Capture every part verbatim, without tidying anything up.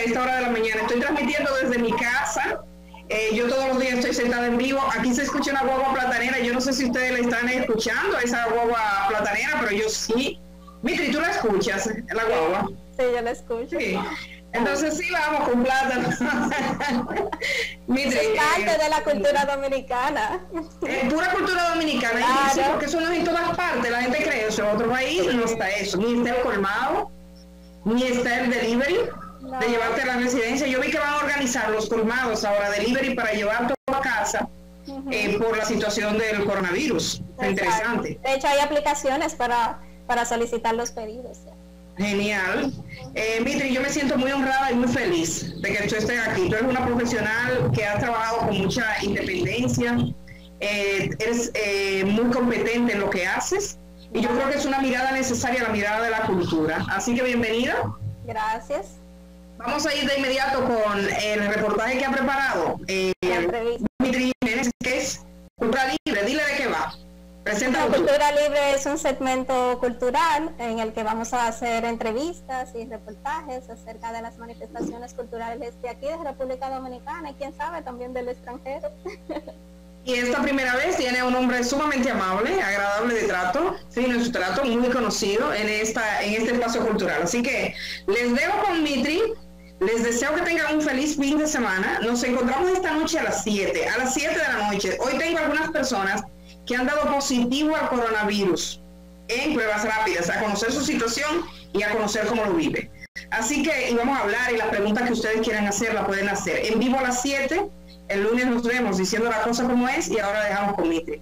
a esta hora de la mañana. Estoy transmitiendo desde mi casa. Eh, yo todos los días estoy sentada en vivo. Aquí se escucha una guagua platanera. Yo no sé si ustedes la están escuchando, esa guagua platanera, pero yo sí. Mitri, ¿tú la escuchas, la guagua? Sí, yo la escucho. Sí. Entonces sí, vamos con plátano. Mitri, es parte eh, de la cultura dominicana. Eh, pura cultura dominicana. Claro. Sí, porque eso no es en todas partes. La gente cree eso. En otro país no está eso. Ni está el colmado, ni está el delivery. No. De llevarte a la residencia. Yo vi que van a organizar los colmados ahora, delivery, para llevar todo a casa. Uh-huh. eh, por la situación del coronavirus. Exacto. Interesante. De hecho, hay aplicaciones para, para solicitar los pedidos. Genial. Eh, Mitri, yo me siento muy honrada y muy feliz de que tú estés aquí. Tú eres una profesional que has trabajado con mucha independencia, eh, eres eh, muy competente en lo que haces y yo creo que es una mirada necesaria, la mirada de la cultura. Así que bienvenida. Gracias. Vamos a ir de inmediato con el reportaje que ha preparado eh, Mitri Jiménez, que es Cultura Libre. Dile de qué va. La Cultura Libre es un segmento cultural en el que vamos a hacer entrevistas y reportajes acerca de las manifestaciones culturales de aquí de República Dominicana y quién sabe también del extranjero. Y esta primera vez tiene un hombre sumamente amable, agradable de trato, fino en su trato, muy conocido en esta en este espacio cultural. Así que les dejo con Mitri, les deseo que tengan un feliz fin de semana. Nos encontramos esta noche a las siete, a las siete de la noche. Hoy tengo algunas personas que han dado positivo al coronavirus en pruebas rápidas, a conocer su situación y a conocer cómo lo vive. Así que y vamos a hablar y las preguntas que ustedes quieran hacer las pueden hacer en vivo a las siete. El lunes nos vemos diciendo la cosa como es y ahora dejamos con Mitri.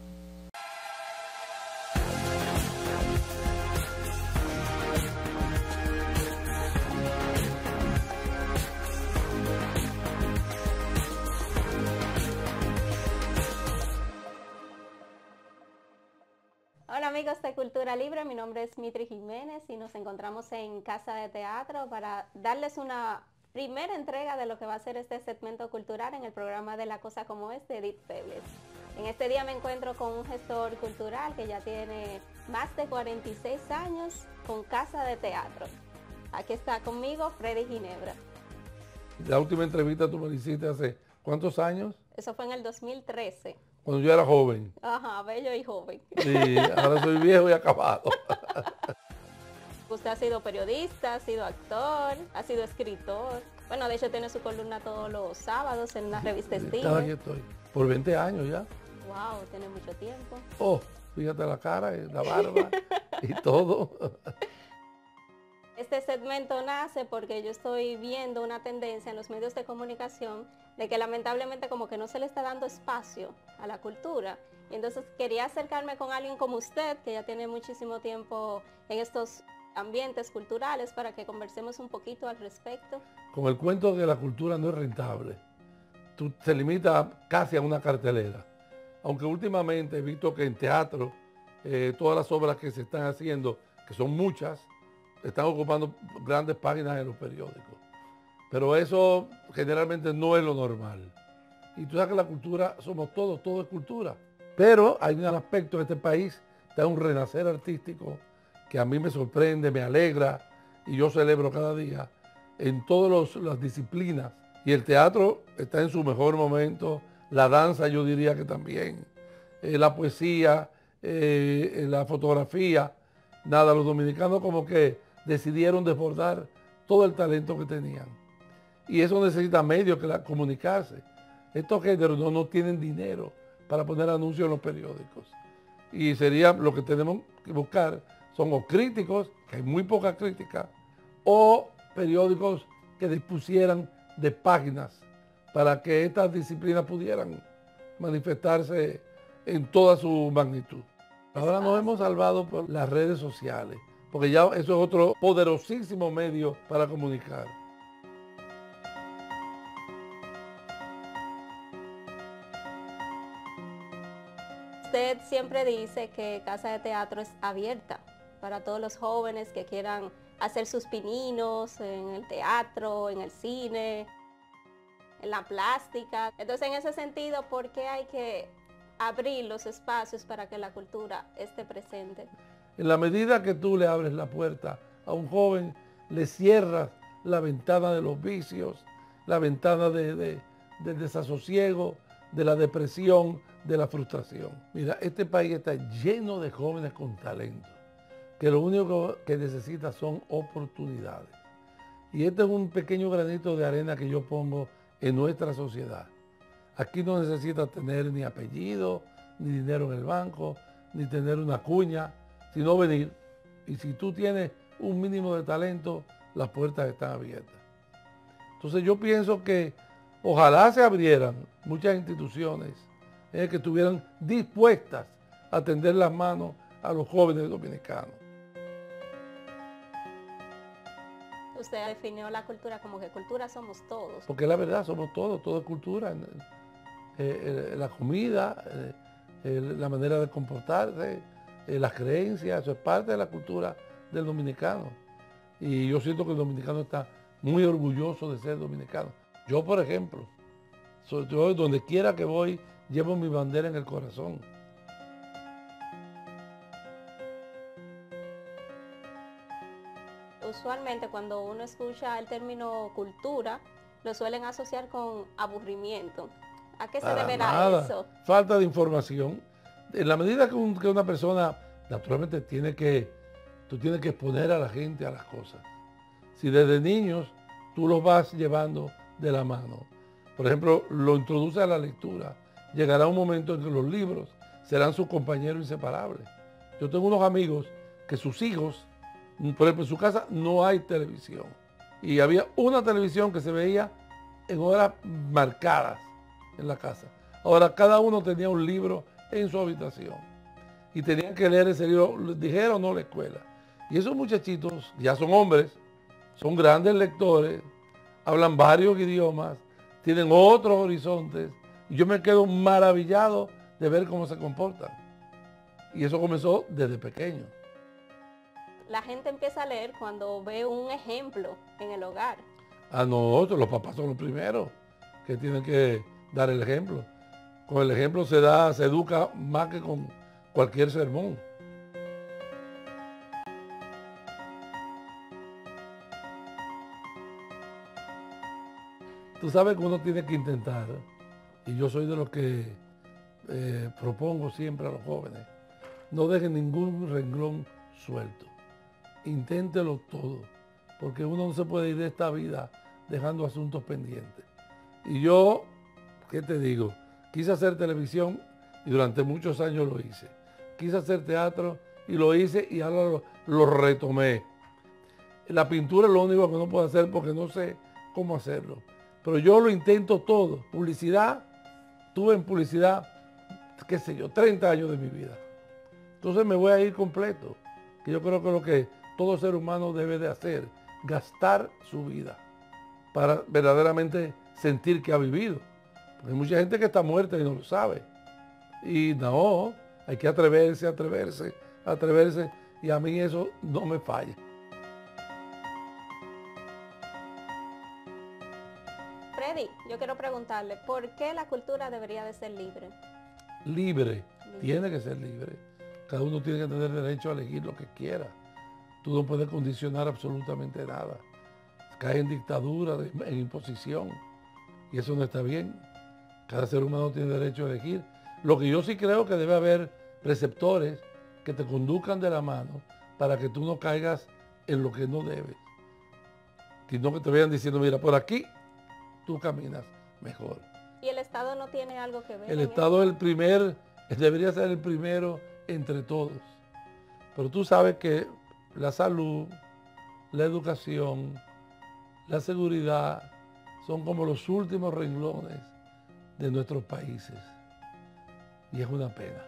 Hola amigos de Cultura Libre, mi nombre es Mitri Jiménez y nos encontramos en Casa de Teatro para darles una primera entrega de lo que va a ser este segmento cultural en el programa de La Cosa Como Es de Edith Febles. En este día me encuentro con un gestor cultural que ya tiene más de cuarenta y seis años con Casa de Teatro. Aquí está conmigo Freddy Ginebra. La última entrevista tú me hiciste hace ¿cuántos años? Eso fue en el dos mil trece. Cuando yo era joven. Ajá, bello y joven. Sí, ahora soy viejo y acabado. Usted ha sido periodista, ha sido actor, ha sido escritor. Bueno, de hecho tiene su columna todos los sábados en la revista Estilo. Aquí estoy, por veinte años ya. Wow, tiene mucho tiempo. Oh, fíjate la cara, la barba y todo. Este segmento nace porque yo estoy viendo una tendencia en los medios de comunicación de que lamentablemente como que no se le está dando espacio a la cultura. Y entonces quería acercarme con alguien como usted, que ya tiene muchísimo tiempo en estos ambientes culturales, para que conversemos un poquito al respecto. Con el cuento de que la cultura no es rentable, tú te limitas casi a una cartelera. Aunque últimamente he visto que en teatro, eh, todas las obras que se están haciendo, que son muchas, están ocupando grandes páginas en los periódicos. Pero eso generalmente no es lo normal. Y tú sabes que la cultura somos todos, todo es cultura. Pero hay un aspecto de este país, de un renacer artístico que a mí me sorprende, me alegra y yo celebro cada día en todas las disciplinas. Y el teatro está en su mejor momento, la danza yo diría que también, eh, la poesía, eh, la fotografía. Nada, los dominicanos como que decidieron desbordar todo el talento que tenían. Y eso necesita medios que la, comunicarse. Estos géneros no, no tienen dinero para poner anuncios en los periódicos. Y sería lo que tenemos que buscar, son o críticos, que hay muy poca crítica, o periódicos que dispusieran de páginas para que estas disciplinas pudieran manifestarse en toda su magnitud. Ahora nos hemos salvado por las redes sociales, porque ya eso es otro poderosísimo medio para comunicar. Usted siempre dice que Casa de Teatro es abierta para todos los jóvenes que quieran hacer sus pininos en el teatro, en el cine, en la plástica. Entonces, en ese sentido, ¿por qué hay que abrir los espacios para que la cultura esté presente? En la medida que tú le abres la puerta a un joven, le cierras la ventana de los vicios, la ventana de, de, del desasosiego, de la depresión, de la frustración. Mira, este país está lleno de jóvenes con talento, que lo único que necesita son oportunidades. Y este es un pequeño granito de arena que yo pongo en nuestra sociedad. Aquí no necesitas tener ni apellido, ni dinero en el banco, ni tener una cuña, sino venir. Y si tú tienes un mínimo de talento, las puertas están abiertas. Entonces yo pienso que ojalá se abrieran muchas instituciones eh, que estuvieran dispuestas a tender las manos a los jóvenes dominicanos. Usted definió la cultura como que cultura somos todos. Porque la verdad, somos todos, todo es cultura. Eh, eh, la comida, eh, eh, la manera de comportarse, eh, las creencias, eso es parte de la cultura del dominicano. Y yo siento que el dominicano está muy orgulloso de ser dominicano. Yo, por ejemplo, soy, yo donde quiera que voy, llevo mi bandera en el corazón. Usualmente cuando uno escucha el término cultura, lo suelen asociar con aburrimiento. ¿A qué se Para deberá nada. eso? Falta de información. En la medida que, un, que una persona, naturalmente, tiene que, tú tienes que exponer a la gente a las cosas. Si desde niños tú los vas llevando de la mano, por ejemplo, lo introduce a la lectura, llegará un momento en que los libros serán sus compañeros inseparables. Yo tengo unos amigos que sus hijos, por ejemplo, en su casa no hay televisión. Y había una televisión que se veía en horas marcadas en la casa. Ahora cada uno tenía un libro en su habitación. Y tenían que leer ese libro, dijera o no la escuela. Y esos muchachitos ya son hombres, son grandes lectores, hablan varios idiomas, tienen otros horizontes. Y yo me quedo maravillado de ver cómo se comportan. Y eso comenzó desde pequeño. La gente empieza a leer cuando ve un ejemplo en el hogar. A nosotros, los papás son los primeros que tienen que dar el ejemplo. Con el ejemplo se da, se educa más que con cualquier sermón. Tú sabes que uno tiene que intentar, y yo soy de los que eh, propongo siempre a los jóvenes, no dejen ningún renglón suelto. Inténtelo todo, porque uno no se puede ir de esta vida dejando asuntos pendientes. Y yo, ¿qué te digo? Quise hacer televisión y durante muchos años lo hice. Quise hacer teatro y lo hice y ahora lo, lo retomé. La pintura es lo único que no puedo hacer porque no sé cómo hacerlo. Pero yo lo intento todo. Publicidad, tuve en publicidad, qué sé yo, treinta años de mi vida. Entonces me voy a ir completo, que yo creo que lo que todo ser humano debe de hacer, gastar su vida para verdaderamente sentir que ha vivido. Porque hay mucha gente que está muerta y no lo sabe. Y no, hay que atreverse, atreverse, atreverse. Y a mí eso no me falla. Freddy, yo quiero preguntarle, ¿por qué la cultura debería de ser libre? Libre, tiene que ser libre. Cada uno tiene que tener derecho a elegir lo que quiera. Tú no puedes condicionar absolutamente nada. Cae en dictadura, en imposición. Y eso no está bien. Cada ser humano tiene derecho a elegir. Lo que yo sí creo que debe haber preceptores que te conduzcan de la mano para que tú no caigas en lo que no debes. Sino que te vayan diciendo, mira, por aquí tú caminas mejor. ¿Y el Estado no tiene algo que ver? El Estado es el primer, debería ser el primero entre todos. Pero tú sabes que la salud, la educación, la seguridad son como los últimos renglones de nuestros países. Y es una pena.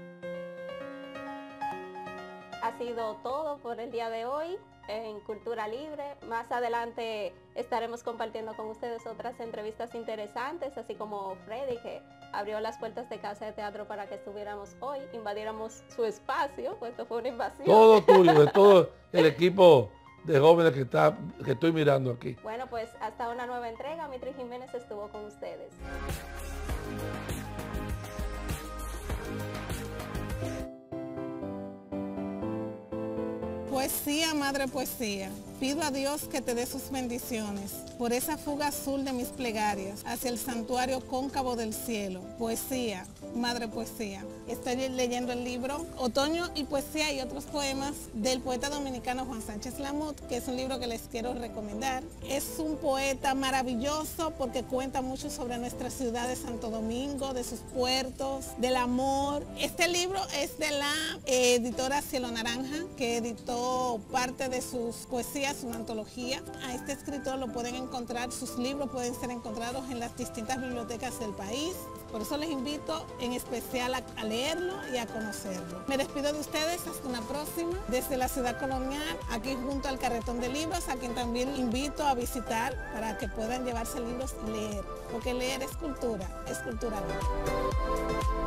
Ha sido todo por el día de hoy en Cultura Libre. Más adelante estaremos compartiendo con ustedes otras entrevistas interesantes, así como Freddy, que abrió las puertas de Casa de Teatro para que estuviéramos hoy, invadiéramos su espacio, pues esto fue una invasión. Todo tuyo, de todo el equipo de jóvenes que, está, que estoy mirando aquí. Bueno, pues hasta una nueva entrega. Mitri Jiménez estuvo con ustedes. Pues Poesía, madre poesía, pido a Dios que te dé sus bendiciones por esa fuga azul de mis plegarias hacia el santuario cóncavo del cielo. Poesía, madre poesía. Estoy leyendo el libro Otoño y Poesía y otros poemas del poeta dominicano Juan Sánchez Lamut, que es un libro que les quiero recomendar. Es un poeta maravilloso porque cuenta mucho sobre nuestra ciudad de Santo Domingo, de sus puertos, del amor. Este libro es de la eh, editora Cielo Naranja, que editó parte de sus poesías, una antología. A este escritor lo pueden encontrar, sus libros pueden ser encontrados en las distintas bibliotecas del país. Por eso les invito en especial a, a leerlo y a conocerlo. Me despido de ustedes hasta una próxima, desde la ciudad colonial, aquí junto al carretón de libros, a quien también invito a visitar para que puedan llevarse libros y leer, porque leer es cultura, es cultura.